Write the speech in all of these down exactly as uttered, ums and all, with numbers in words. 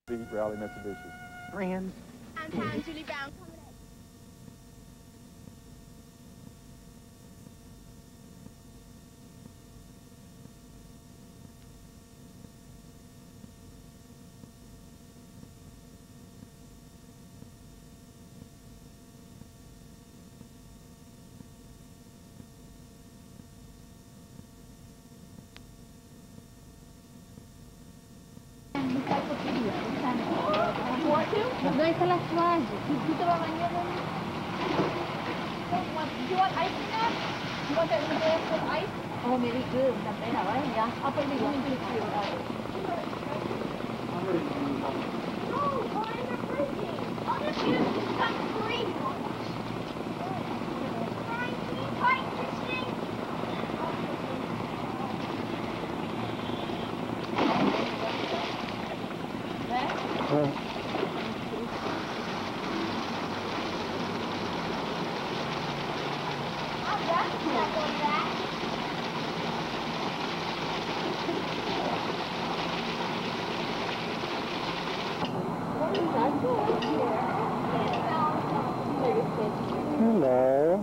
Beat Rally Mitsubishi. Friends. I'm Tom Julie Brown. No, ahí está la toalla. ¿Tú te vas a bañar? Do you want ice in that? Do you want that in the glass with ice? Oh, maybe good. That's better, right? Yeah. I'll put it in the too. Oh, why are they freezing? I'll just use some green ones. Brian, can you tighten this thing? Uh, Hello.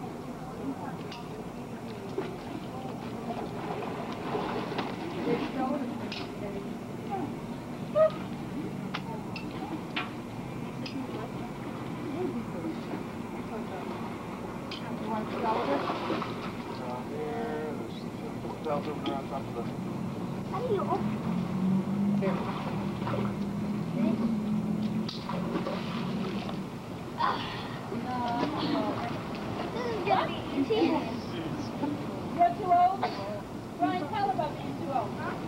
How do you open? Here. This is gonna be easy. You're too old? Brian, tell her about being too old, huh?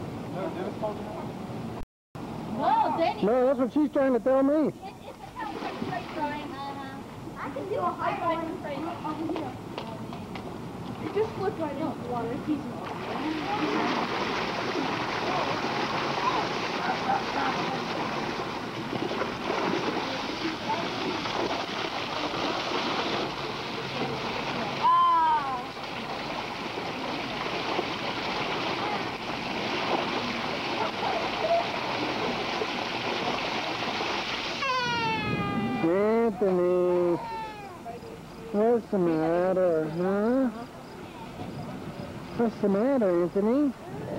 No, Danny. No, that's what she's trying to tell me. It's a telephone straight, Brian. I can do a high Brian, one. straight. Over here. You just flip right into the water. It's easy. Anthony, what's the matter, huh? What's the matter, Anthony?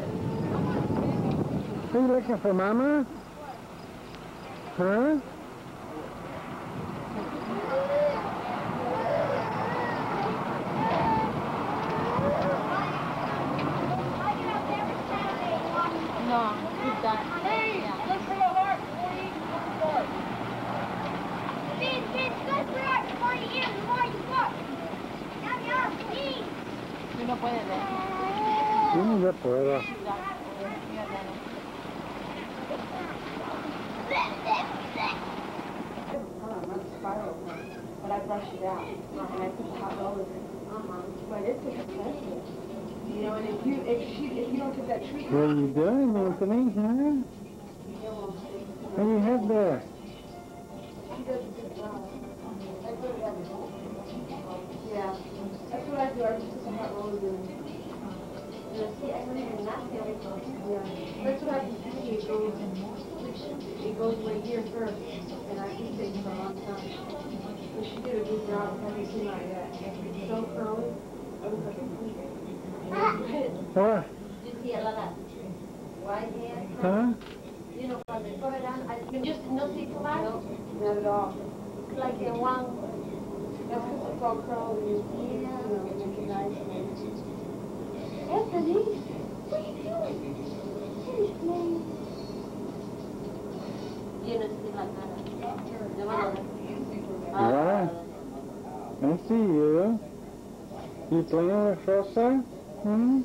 Are you looking for Mama? Huh? No, he's done. Hey, look for the heart before you eat the heart. Speed, speed, go for it. The more you eat, the more you look. Yum, yum, speed. Tú no puedes ver. Sí, yo puedo. But I brushed it out, and I put the hot rollers in. Uh-huh. But it's expensive. You know, and if you if she if you don't get that treatment. What are you doing, Anthony, huh? What do you have there? She does a good job. I put it at home. Yeah. That's what I do. I just put some hot rollers in. Yeah, see, I don't even not feel it. Yeah. That's what I can see. It goes, it goes right here first. And I can stay for a long time. But she did a good job of everything like that. So curly. I was like, What? you see a lot of white hair. Huh? You know, from the cover down, I you just no see too much? No, not at all. It's like a one. That's because it's all curly. Yeah. You know, it makes it nice. Anthony, what are you doing? Seriously. You know, see like that. Yeah. I see you. You playing with Rosa? Hmm?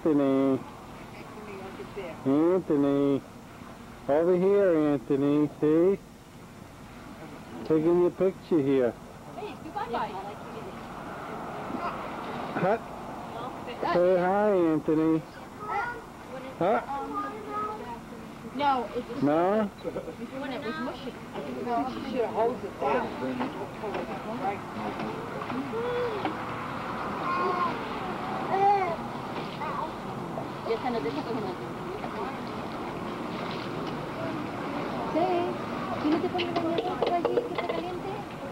Anthony. Anthony. Over here, Anthony. See? Taking your picture here. Hey, bye-bye. Hut. Say hi, Anthony. Huh? No, it's No? when it was mushy. She should have hosed it down. Ya está, no te saco una. Sí, ¿y no te pones bañador allí que está caliente?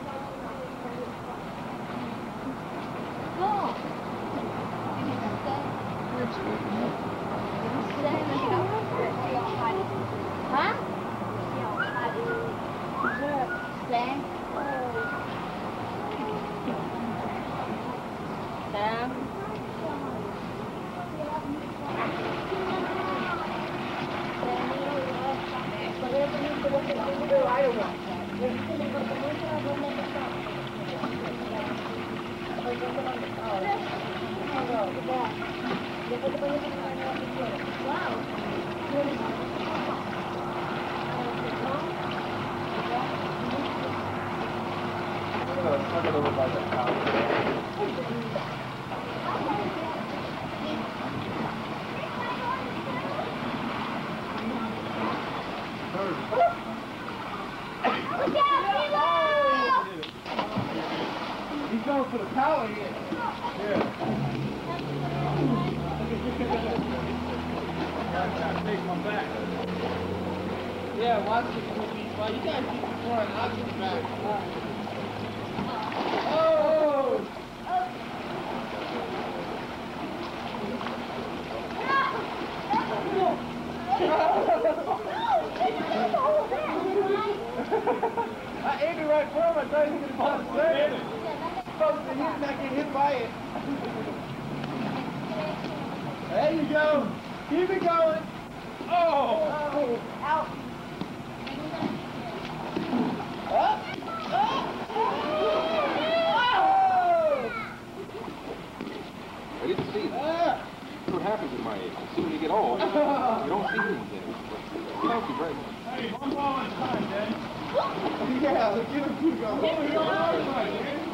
No. Huh? Sam? Sam? He's going for the power here. Yeah. I'm trying to take my back. Yeah, watch it. Well, you gotta keep it front. I'll get back. Oh! I aimed it right for him. I thought he was going to pop the second. Folks, and he's not getting hit by it. There you go. Keep it going. Oh! Oh. Out. Up. Up. Oh! I didn't see that. Ah. That's what happens at my age. As soon as you get old, you don't see things anymore. Thank you very much. Hey, one ball at a time, Daddy. Yeah, let's get him keep going. One ball at a time, Daddy.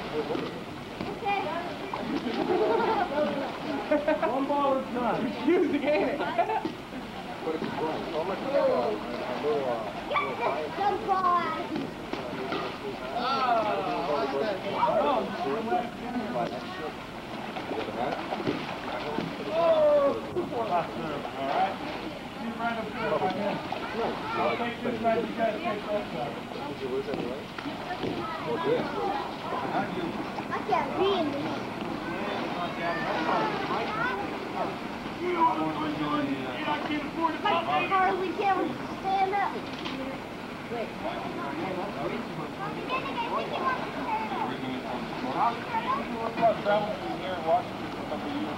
One ball at a time. It's confusing, ain't it? But it's fun. So much fun. A little, uh, little fire. Some ball out of here. Oh, I like that. Oh, You got a hat? oh. All right. Keep right up there, my man. No. I'll take this side, you guys take that side. Did you lose any weight? Oh, yes. I can't read this. I hardly can stand up. Travel through here and watch it for a couple of years.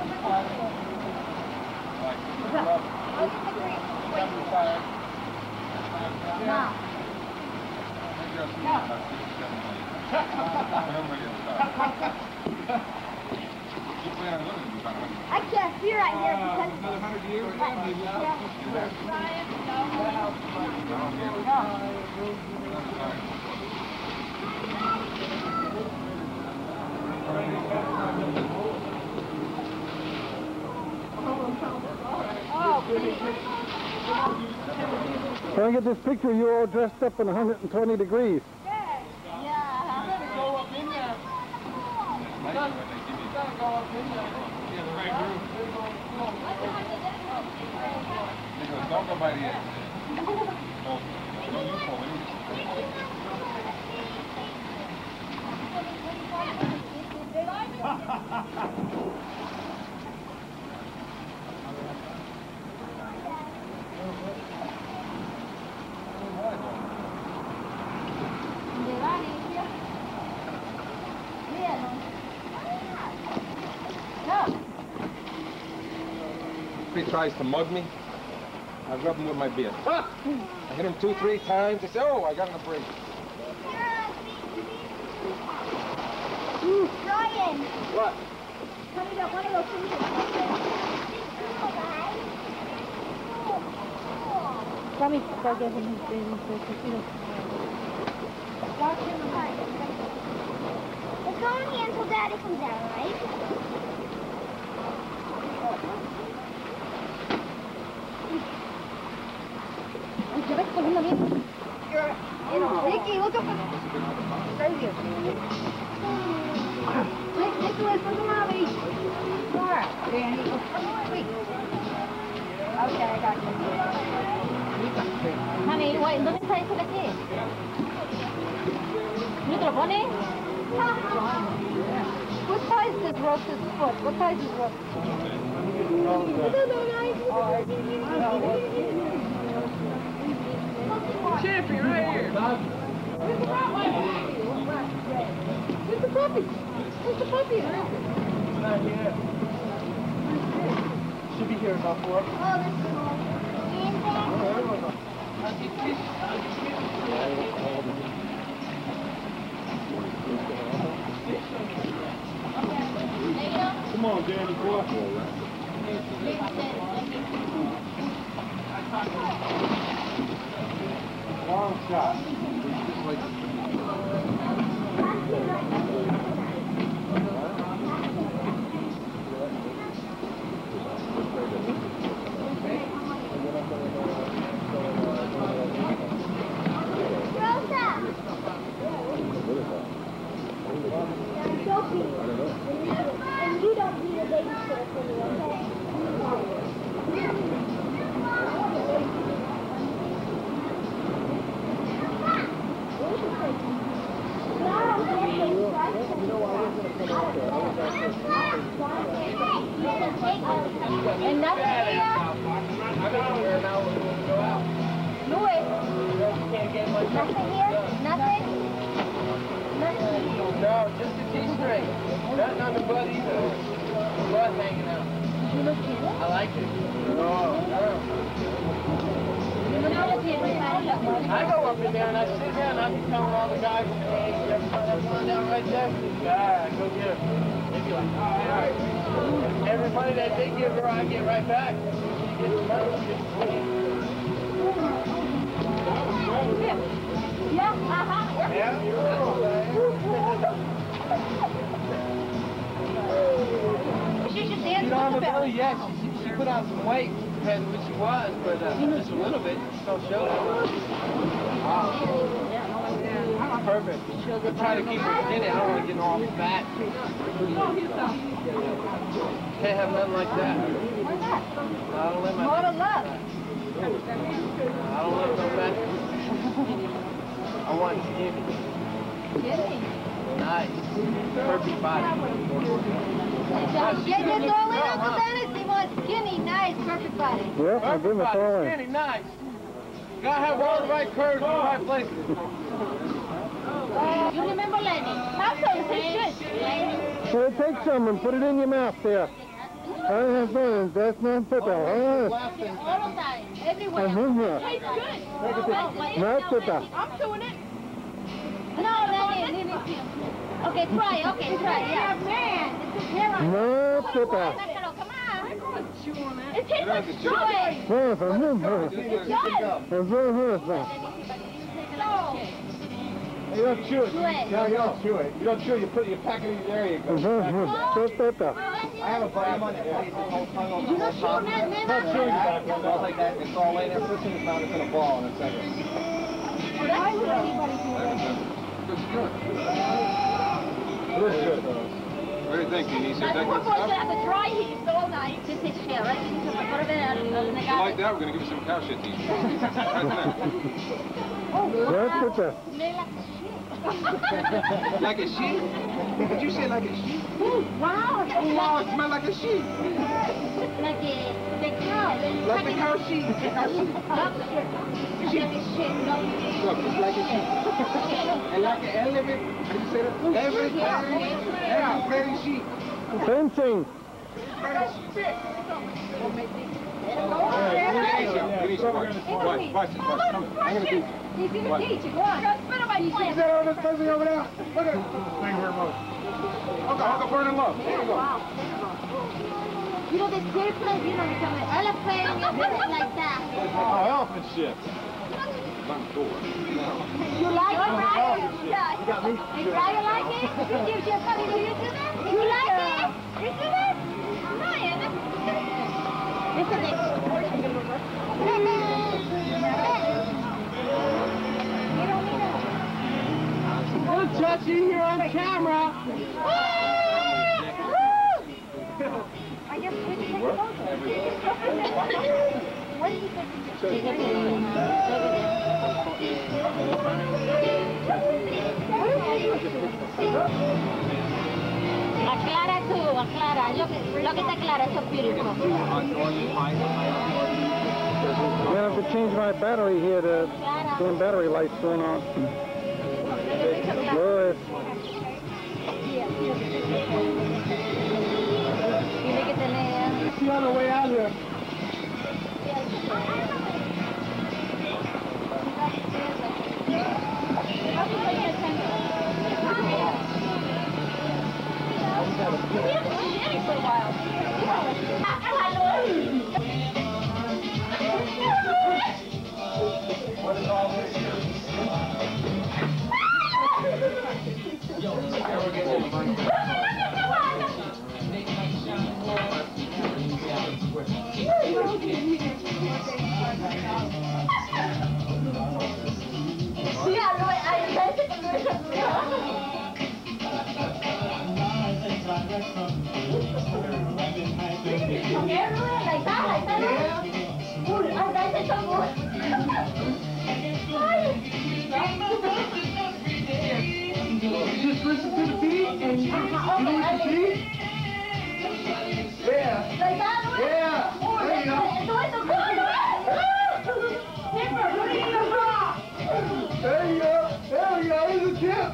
Like, seventy-five. Mom. Maybe I'll see you about six, seven years. Everybody else stops. You plan on living in about a hundred? I can't see right here because Another hundred years? Yeah, maybe. Can I get this picture of you all dressed up in one hundred twenty degrees? yeah. Go up in there. You gotta go up in there. Yeah, the right room. Because don't go by the edge. Oh, don't you pull If he tries to mug me, I rub him with my beard. Ah! I hit him two, three times. I say, oh, I got him a break. Ryan, What? tell me about one of those things. Let me go give him his baby food. Watch him hide. Let's go in here until Daddy comes out, right? Ricky, look up. Right here. Nicholas, look at mommy. Where? Danny. Wait. Okay, I got you. Honey, wait, let me play for the kid. You gonna run it? What size is Rose's foot? What size is Rose's Champion right here. Where's the Rottweiler? Where's the puppy? Where's the puppy? Not here. Should be here about four. Oh, this is cool. Come on, Danny, go up. Long shot. And you don't need a babysitter for me, okay? And nothing here? I don't know where now we're going to go out. Louis. Can't get much. Nothing here? Nothing? Nothing. No, just a T-string. Nothing on the butt either. The butt hanging out. You look cute. I like it. Oh, I go up in there and I sit there and I be telling all the guys, hey, you ever find that one down right there? Yeah, go get it. They be like, all right. Every money that they give her, I get right back. She gets the money, she gets the money. Yeah, uh-huh. Yeah? She should dance You know, with the belly, belly. yeah, she, she put on some weight compared to what she was, but uh, just a little bit, just don't show that much. Wow. Perfect. I try to keep her skinny, I don't want to get all fat. Can't have nothing like that. Why not? I don't let my... More to love. I don't let no fat. I want skinny. Skinny. Nice. Perfect body. Get your darling Uncle Dennis. He wants skinny, nice, perfect body. Yep, I'll give him a Perfect body, call. skinny, nice. Gotta have all the right curves in the right places. You remember Lenny? How so? It's good. Here, take some and put it in your mouth there. That's not, that's not pepper. All the time, everywhere. Uh-huh. Tastes good. Not pepper. I'm doing it. No, Lenny, leave it. Okay, try, okay, try, yeah. Man, it's his hair on. No pepper. Come on. It tastes like Yes, strawberry. uh-huh. No. You don't chew it. Chew it. No, you don't chew it. You don't chew it. You put it, you pack it in. There you go. Uh-huh. So pepper. I have a buddy of mine that plays his whole tongue on the You don't chew top. that, man. Not chewing back. It goes like that. It's all laying there. Puts in his mouth. It's in a ball in a second. Why would anybody do that? It is good. What do you think? He said that We're good going to stuff? have to dry heat all night. This is share, right? This is what of it out of the If you like that, we're going to give you some cow shit to eat. Right That's pepper. They like there. Like a sheep? Did you say like a sheep? wow. Oh, it smells like a sheep. Like a big cow. Like the cow sheep. The cow sheep. Like a shit. Look, it's like a sheep. And like an elephant. Did you say that? Elephant. Yeah, very sheep. Fencing. Give me some watch. Watch, watch this, watch. Come on. I'm going to do He's going to teach you. Go on. Spit on my Is plant. that all this fuzzy over there? Look at it. Thank you very much. Okay, Uncle Vernon Love. There you go. You know, this circle, you know, become an elephant, you know, like that. Oh, elephant shit. You like it, Brian? Yeah. Hey, Brian, like it? You, you, you, you, you do that? You like it? You do that? Brian. Listen, Don't touch you here on camera. I guess we can take a photo. What did you Aclara tú, aclara. Lo que, lo que está claro, so beautiful. I'm gonna have to change my battery here. The damn battery light's going on. Louis. See on the way out here. What is all this here? Just listen to the beat and you listen to the beat. Yeah. Yeah. There you go. There you go. There we go. Here's a tip.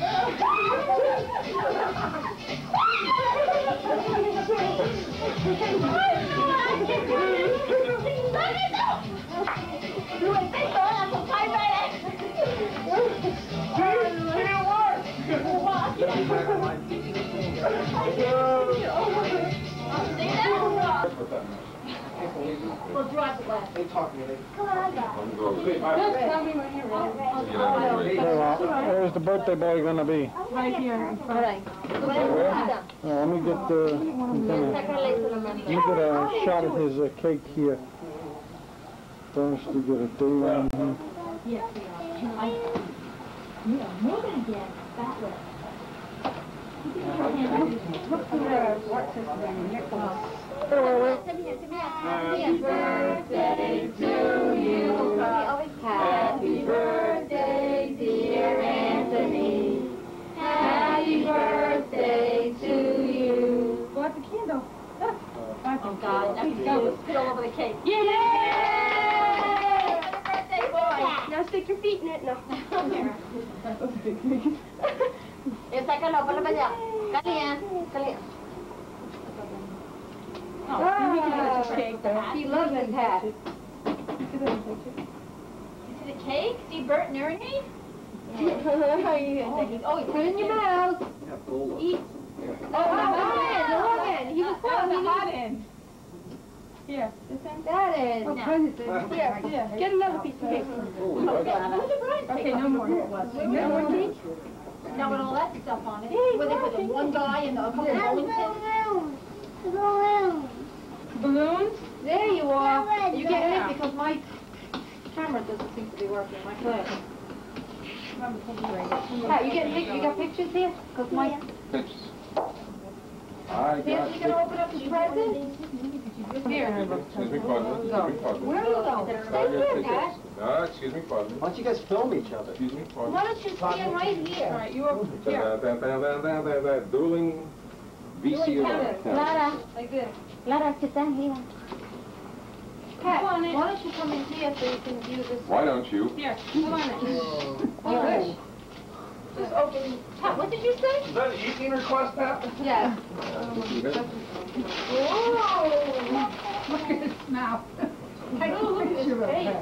We'll drive the way. They talk to me. Come on, guys. Just tell me when you're ready. Well, where's the birthday boy gonna be? Right here. All right. Oh, let me get the. Let me get a shot of his uh, cake here. First, to get a date on here. Yes, we are. Yeah, move it again. That way. Look for the, what's his name, Nicholas. Happy birthday to you. Happy birthday, dear Anthony. Happy birthday to you. Go out the candle. Oh, God. Now he's going to spit all over the cake. Yay! Happy birthday, boy. Now stick your feet in it. No. Eh, sácalo, ponlo para allá. Kalia, Kalia. Oh, he loves his hat. You see the cake? See Bert and Ernie? Yeah. Oh, you put it in your mouth. Eat. Oh, the hot end, the hot end. He was putting the hot end. Here, this end. That is. Oh, Now. Here, here. Get another piece of cake. Okay, no more. No more cake? Now with all that stuff on it, where they put the one guy and the couple of balloons. Balloons. Balloons? There you are. You get it because my camera doesn't seem to be working. My phone. Pat, you get you got pictures here? Because my. Pictures. I Nancy, got you gonna open up the present? Here. Excuse me, pardon. Excuse me, pardon. Where are you going? Stay here, Dad. Ah, excuse me, pardon. Why don't you guys film each other? Excuse me, pardon. Why don't you stand right here? All right, you over Da, here. da, da, da, da, da, da, dueling V C R. Lara, Like this. Lara, sit down here. Pat, Come on in. why don't you come in here so you can view this? Why don't you? Here, come on in. Here. Just open. Pat, what did you say? Is that an evening request, Pat? Yes. Whoa! Look at his mouth. Take a look at his face.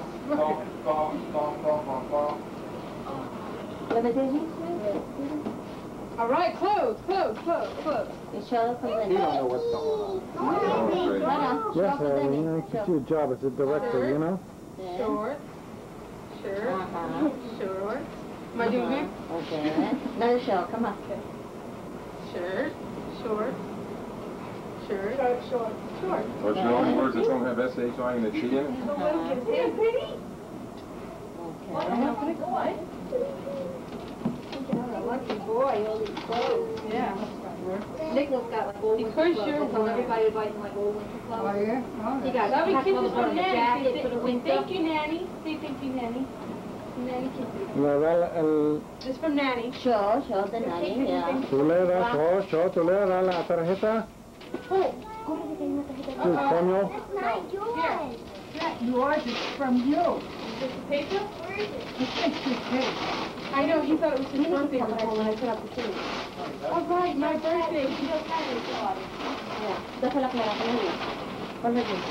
Let me see. All right, close, close, close, close. You show for You don't know what's going on. Yes, Harry, you know, you can see your job as a director, you know? Short. Shirt. Uh-huh. Short. Am I doing good? Okay. Another show, come on. Shirt. Short. Shirt. Short, short. Short. What's the only words that don't have S H I and a T in it? Uh-huh. pretty? Okay. Lucky boy, all these clothes. Yeah. Nicholas got like old winter Because clothes. you're I told one. everybody to buy him like old winter clothes. Oh, yeah? He got Lovely packed kisses up from on a Nanny. jacket Say, for the say winter. thank you, Nanny. Say thank you, Nanny. Nanny kisses. Le da el, This from Nanny. Show, show the nanny, yeah. tú le das, oh, yo, tú le das la tarjeta, Oh, cómprate que hay una tarjeta. tu coño. That's not yours. Yours is from you. This the paper? It's just cake. I know, he thought it was his birthday When before I put up the tree. Oh, right, my birthday. He does have it, so I- Yeah. Déjala clara, clara. Ponle aquí.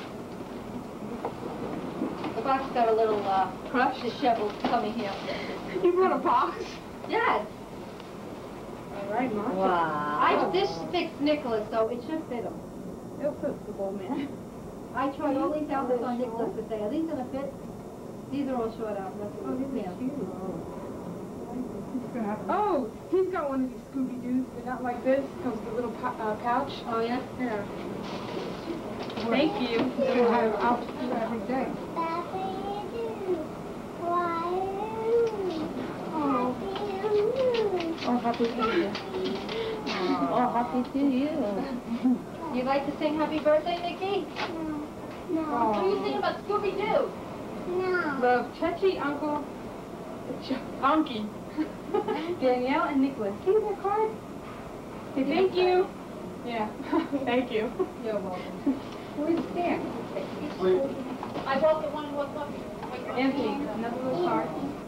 The box got a little, uh, Crush? disheveled tummy here. You brought a box? Yes. All right, Mom. Wow. I, this fits Nicholas, so it should fit him. It'll fit the old man. I tried all these outfits on Nicholas to say, are these gonna fit? These are all short outfits. Oh, these Yeah. are cute. He's gonna have a... Oh, he's got one of these Scooby-Doos, but not like this. Comes with a little pou- uh, pouch. Oh, yeah? Yeah. Thank you. He's gonna have outfits every day. Oh, happy to you. Oh, happy to you. You like to sing happy birthday, Nikki? No. What do you think about Scooby-Doo? Love, Chechi, Uncle, Ch- Unky, Danielle, and Nicholas. See their card? Say thank you. Yeah, thank you. You're welcome. Where's Stan? I bought the one with the... Anthony, another little card.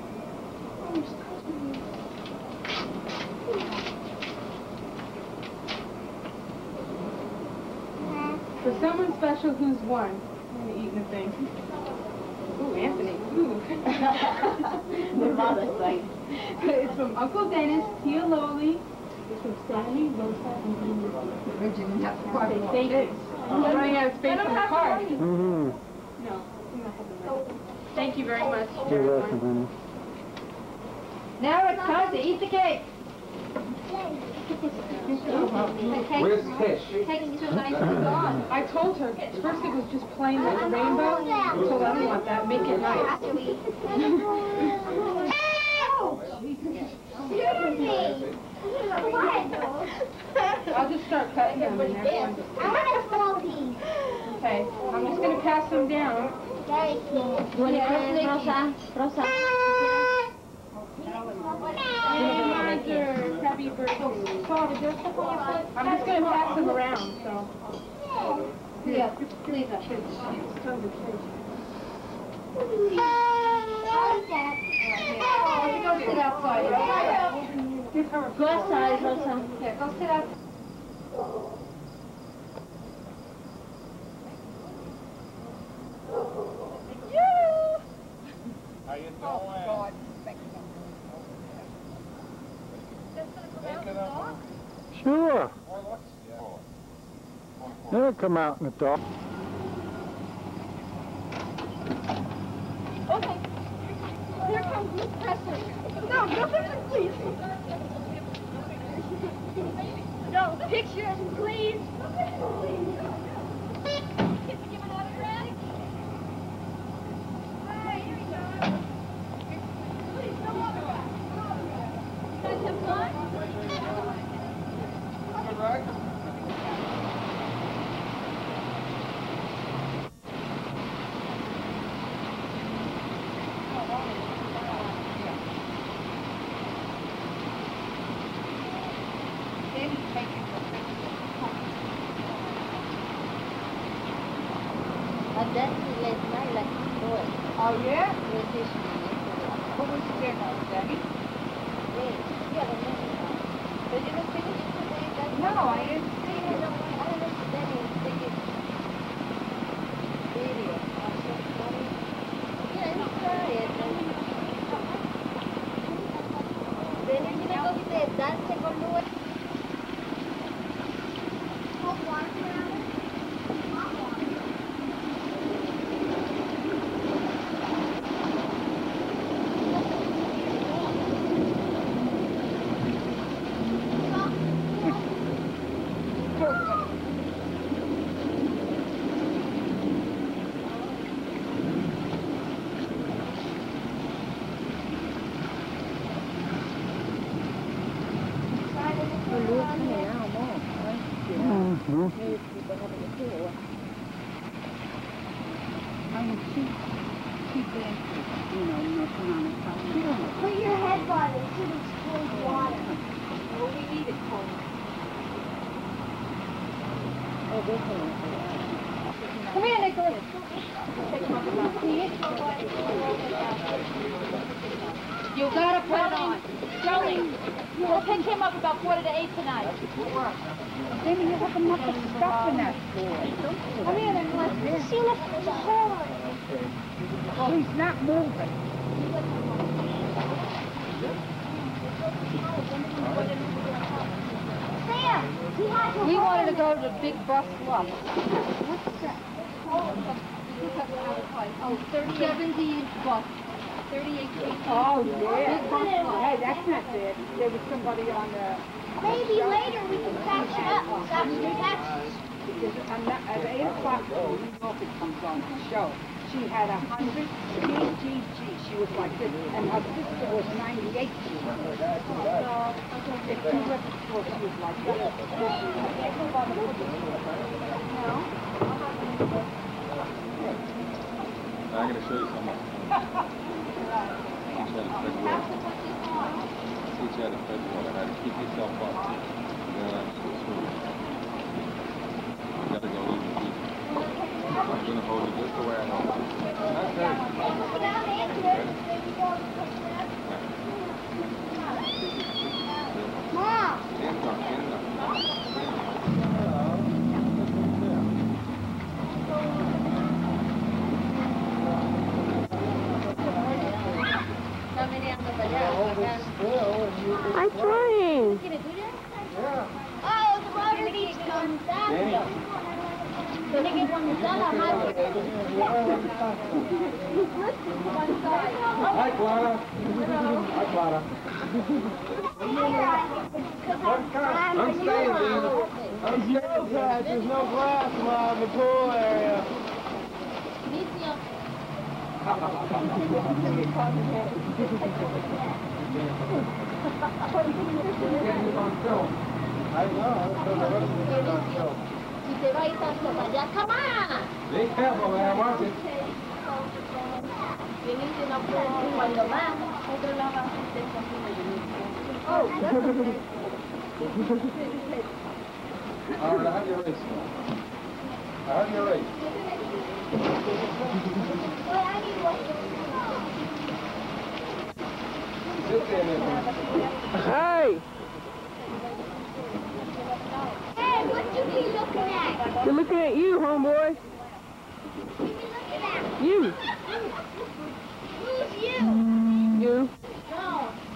For someone special who's won. I'm gonna eat the thing. Ooh, Anthony. Ooh. The mother's like. It's from Uncle Dennis, Tia Loli. It's from Sammy, Rosa, and Dean. Originally, that's quite Say a lot. thank you. I'm running out of space on the card. Mm-hmm. No, I'm not having that. Thank you very much. You're welcome, honey. Now it's time to eat the cake. Where's Tish? Cake's too nice and gone. I told her, first it was just plain like a rainbow. I told her I don't want that, make it nice. After we eat. Excuse me. I'll just start cutting them in there. I want a small piece. Okay, I'm just going to pass them down. Very small. You want to Rosa? Rosa? Happy birthday. I'm just going to pass them around, so. Yeah, please. uh, Let me go sit outside. Give her a Go outside, Rosa. Here, go sit outside. How you doing? Sure. They'll come out in the dark. Okay. Here comes Miss Presser. No, no pictures, please. No pictures, please. Can we give an autograph? Hi, here we go. Please, no autograph. You guys have fun? But that's last night, like, boy. Oh, yeah? With this What was there now, Daddy? yeah, the minute. But you don't finish it today, that's No, I didn't see I it. don't want, I don't understand it. Take it. Video. I'm so sorry. Yeah, I'm sorry. Then you're gonna go with the dance con Mm-hmm. Put your head on it. It should explode water. Well, we need it cold. Come here, Nicholas. You gotta put it on. Jolie, we'll pick him up about quarter to eight tonight. Maybe you have enough stuff in that store. Come here, Nicholas. See, look, there's a hole in it. Well, he's not moving. Sam, he has a We hole wanted to in go it. to Big Bus Bluff. What's that? Oh, seventy inch bus. thirty-eight feet. Oh, Big yeah. bus bluff. Hey, that's not bad. There was somebody on the... Maybe later we can patch it up. Stop some patches. Because I'm not, at eight o'clock, when New York comes on the show, she had a hundred G G G. She was like this, and her sister was ninety-eight. She was. If she went before, she was like that. I'm going to show you something. Teach you how to spread water. Teach you how to spread water, how to keep yourself up. You know, that's what's true. You got to go a little deeper. I'm going to hold you just the way I hold you. Not very Mom! Stand up, stand up. I'm trying. Oh, the water needs to come down. When they get one done, I'll have it. Hi, Clara. Hi, Clara. I'm staying, dude. I'm staying. There's no grass, Mom, in the pool area. I know. Si te va a ir tanto para allá, come on! Be careful, man. Watch it. Viniste no puedo cuando más. Otro lado All right, have your race. Have your race. Sit there, Nicholas. Hey, Hey, what you be looking at? they're looking at you, homeboy. What you be looking at? You. Who's you? You. No.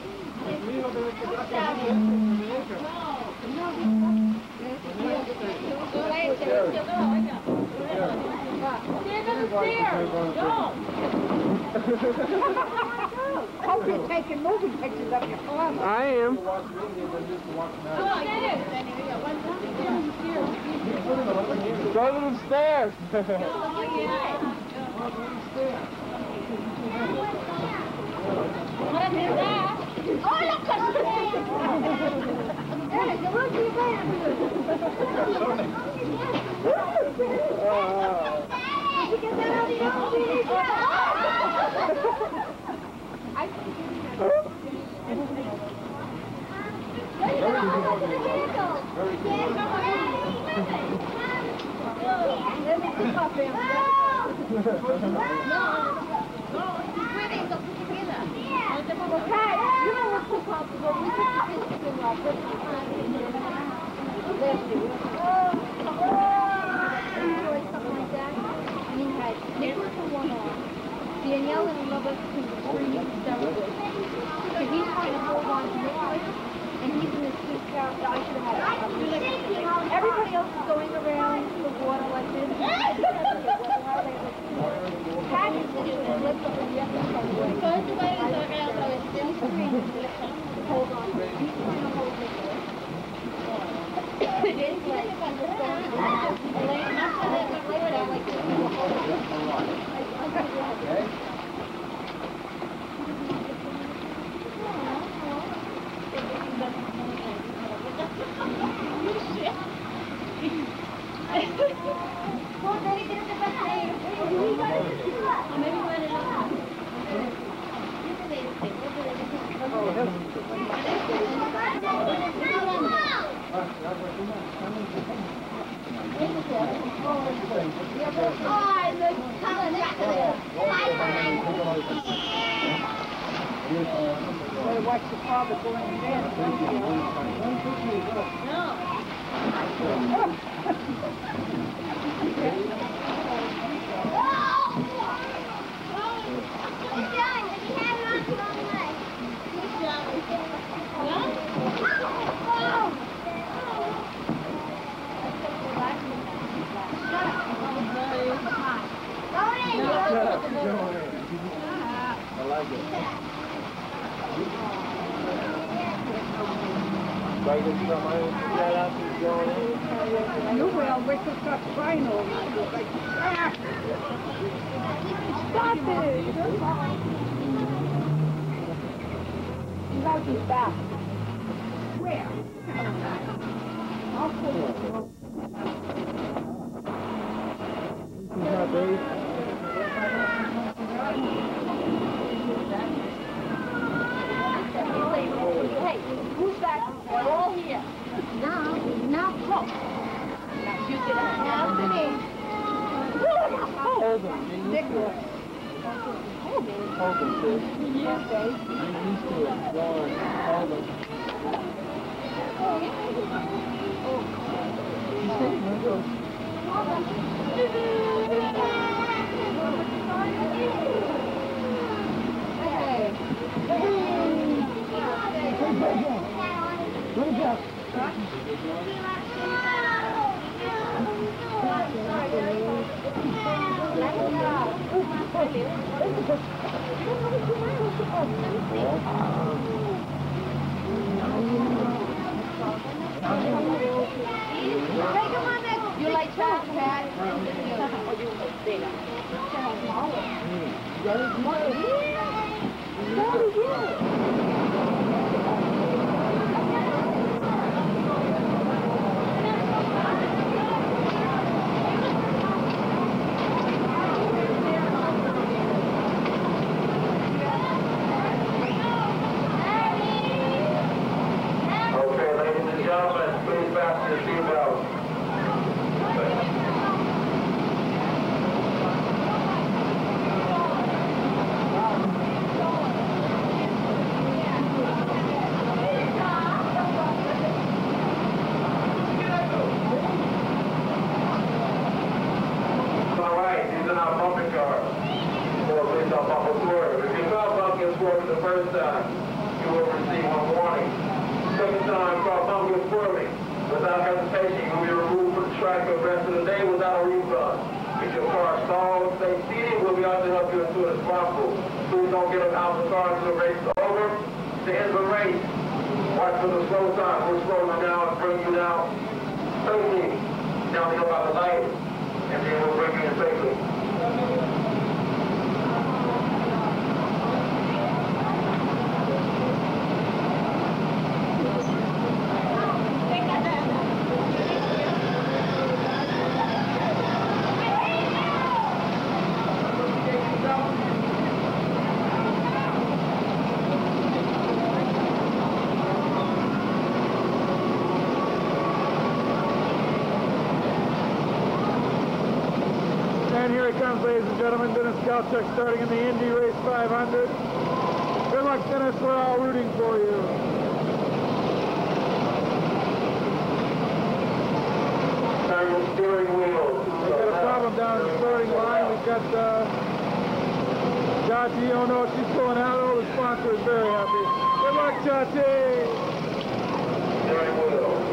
Hope you're taking moving pictures of your father. I am. Go to the stairs. Hola, Costella. Hey, the road to Danielle and Lubbock can scream several ways. So he's trying to hold on to Nicholas, and he's in this sweet couch. I should have had it. Everybody else is going around the water like this. Pat is sitting and lifts up and yelling from the way. Hold on. He's trying to hold Nicholas. Better watch the father going in there. I like it. Like it's somebody that out there going in. You will, wait till start crying over it. Like, ah! Stop it! He's out his back. Where? I'll pull it. He's not Dave. Hey, who's back? We're all here. Now, now, look. Now, you sit down. Now, to me. Hold him. Nicholas. Hold him, sis. Yes, Dave. I'm used to it. Go on. Hold him. You like that, Pat? Okay, ladies and gentlemen, please fasten your seatbelts. All right, these are our bumping cars. So please don't bump a swerve. If you saw bumping swerve the first time, you will receive one warning. Second time, caught bumping swerving. Without hesitation, you will be removed from the track for the rest of the day without a refund. If your car stalls, stay seated, we'll be out to help you as soon as possible. Please don't get out of the car until the race is over. To end the race, watch for the slow sign. We'll slow you down and bring you down safely down the hill by the light, and then we'll bring you in safely. And here it comes, ladies and gentlemen. Dennis Galcheck starting in the Indy Race five hundred. Good luck, Dennis. We're all rooting for you. Turn the steering wheel. We've got a problem down the starting line. We've got uh, Chachi. Oh no, she's pulling out. Oh, the sponsor is very happy. Good luck, Chachi. Steering wheel.